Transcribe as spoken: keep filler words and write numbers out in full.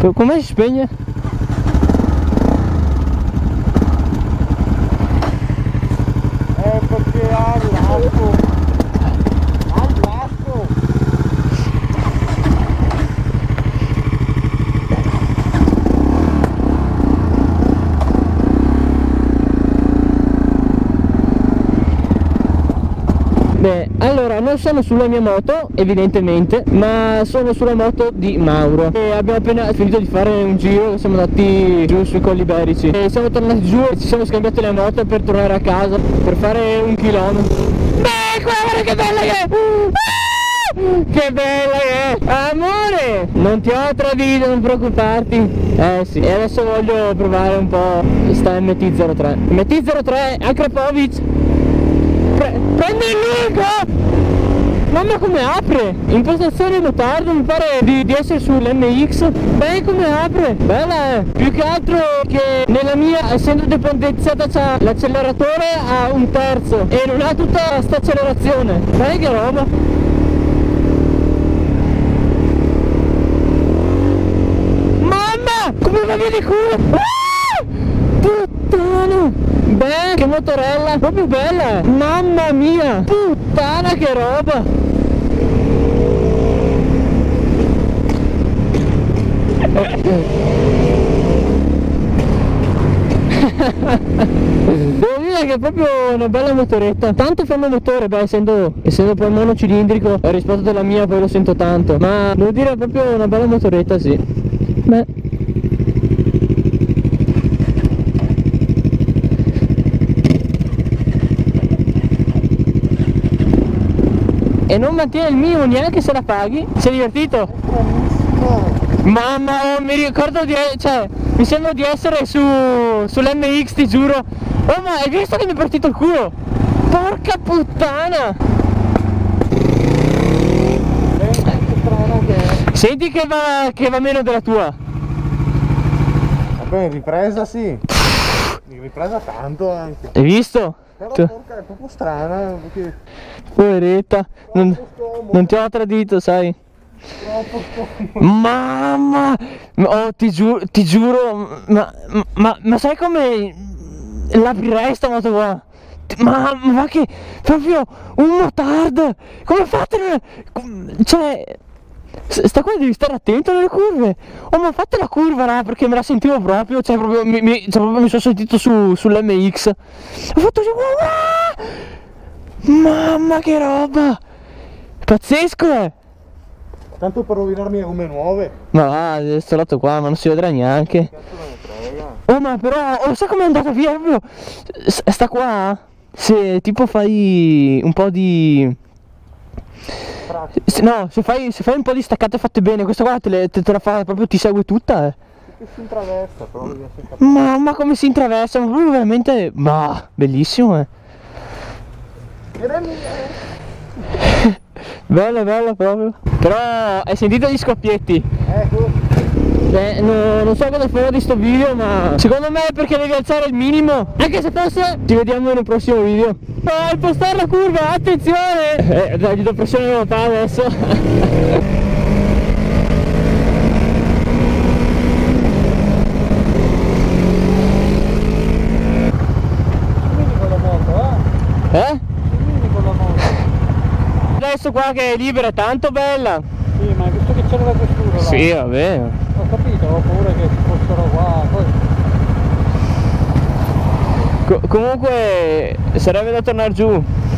Come si spegne? Eh, perché ha l'asco. Ha l'asco. Beh, allora non sono sulla mia moto, evidentemente, ma sono sulla moto di Mauro. E abbiamo appena finito di fare un giro, siamo andati giù sui Colli Iberici. E siamo tornati giù e ci siamo scambiati le moto per tornare a casa, per fare un chilometro. Beh, guarda che bella che è! Ah! Che bella che è! Amore! Non ti ho tradito, non preoccuparti. Eh sì, e adesso voglio provare un po' sta M T zero tre. M T zero tre, Akrapovic! Pre prendi il link! Mamma come apre! Impostazione motardo, mi pare di, di essere sull'M X. Beh, come apre! Bella, eh! Più che altro che nella mia, essendo depotenziata, c'ha l'acceleratore a un terzo e non ha tutta sta accelerazione. Beh, che roba! Mamma! Come va via di culo! Ah! Puttana! Beh, che motorella, proprio bella, mamma mia, puttana che roba. Devo dire che è proprio una bella motoretta, tanto fermo motore, beh, essendo, essendo poi monocilindrico rispetto alla mia poi lo sento tanto, ma devo dire è proprio una bella motoretta, sì. Beh. E non mantiene il minimo neanche se la paghi. Sei divertito? Mamma, oh, mi ricordo di... cioè, mi sembra di essere su sull'M X, ti giuro. Oh, ma hai visto che mi è partito il culo? Porca puttana! Senti che va, che va meno della tua. Vabbè, in ripresa sì. In ripresa tanto anche. Hai visto? Però Tu... porca, è proprio strana perché... Poveretta, non, non ti ho tradito, sai. Troppo scomodo. Mamma, oh, ti, giuro, ti giuro, ma, ma, ma sai come l'aprirei sta moto qua? Ma, ma che, proprio un motard, come fate? Cioè, sta qua devi stare attento nelle curve. Oh, ma fate la curva, là, perché me la sentivo proprio, cioè proprio mi, mi, cioè, proprio mi sono sentito su, sull'M X. Ho fatto così, wow, wow! Mamma che roba! Pazzesco, eh! Tanto per rovinarmi le gomme nuove. Ma va, sto lato qua, ma non si vedrà neanche. Cazzo me ne frega. Oh, ma però, oh, sai com'è andata via proprio? Sta qua, se tipo fai un po' di... Se, no, se fai, se fai un po' di staccate fatte bene, questa qua te, le, te, te la fa proprio, ti segue tutta, eh. Che si intraversa, però non riesce a capire. Mamma come si intraversa, ma proprio veramente... Ma, bellissimo, eh. Bella, bella proprio. Però hai sentito gli scoppietti? Ecco. Beh, no, non so cosa farò di sto video, ma secondo me è perché devi alzare il minimo. Anche se fosse, ci vediamo in un prossimo video. Oh, impostare la curva, attenzione! Eh, dai, gli do pressione nella pa adesso. Eh? Adesso qua che è libera è tanto bella. Sì, ma hai visto che c'era la questura là? Sì, va bene. Ho capito, ho paura che ci fossero qua. Poi... Co comunque sarebbe da tornare giù.